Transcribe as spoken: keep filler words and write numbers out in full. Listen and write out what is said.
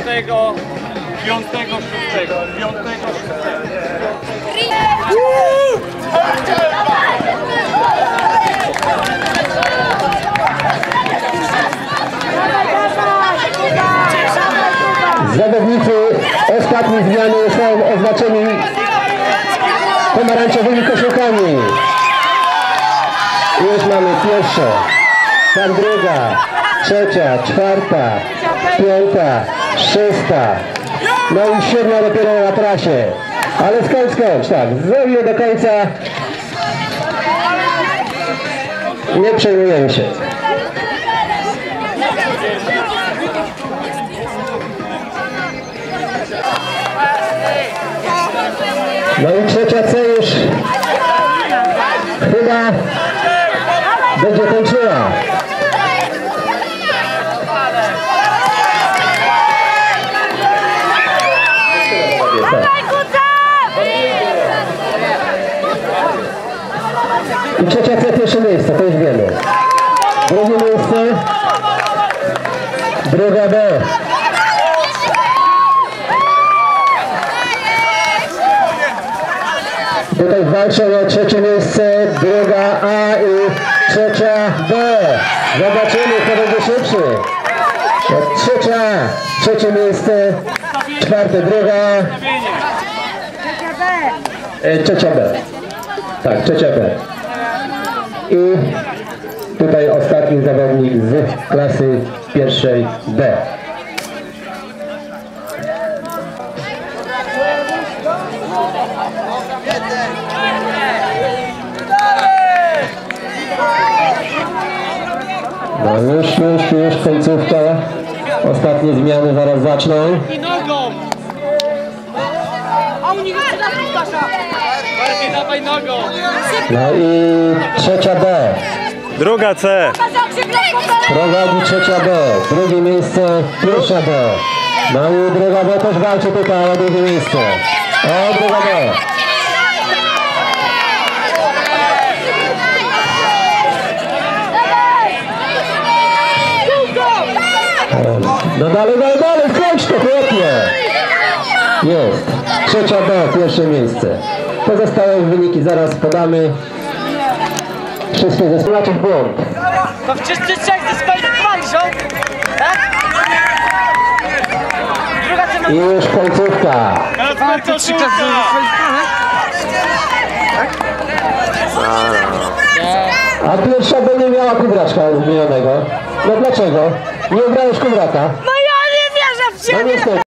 piątego, piątego, szóstego, piątego, szóstego. Zawodnicy ostatniej zmiany są oznaczeni pomarańczowymi koszulkami. Już mamy pierwszą, tam druga, trzecia, czwarta, piąta, szósta, no i siódma dopiero na trasie. Ale skąd, skąd, tak, zrobimy do końca. Nie przejmujemy się. No i trzecia C już chyba będzie kończyła. I trzecia C pierwsze miejsce, to już wiemy. Drugie miejsce, druga B. Tutaj walczą o trzecie miejsce, druga A i trzecia B. Zobaczymy, kto będzie szybszy. Trzecia, trzecie miejsce, czwarte, druga. E, trzecia B. Tak, trzecia B. I tutaj ostatni zawodnik z klasy pierwszej B. No już, już, już końcówka. Ostatnie zmiany zaraz zaczną. I nogą! A u nich jest na Łukasza! Bardziej dawaj nogą! No i trzecia B. Druga C. Prowadzi trzecia B. Drugie miejsce pierwsza B. No i druga B też walczy tutaj o drugie miejsce. O, druga B. No dalej, dalej, dalej, skończ to, chłopie! Jest. Trzecia B, pierwsze miejsce. Pozostałe wyniki zaraz podamy. Wszystkie zespolacze w błąd. To wszyscy trzech dyskwalifikowani, tak? I już końcówka. A pierwsza B nie miała kubraczka zmienionego. No dlaczego? Nie ubrałeś kubraka? No ja nie wierzę w ciebie! No niestety.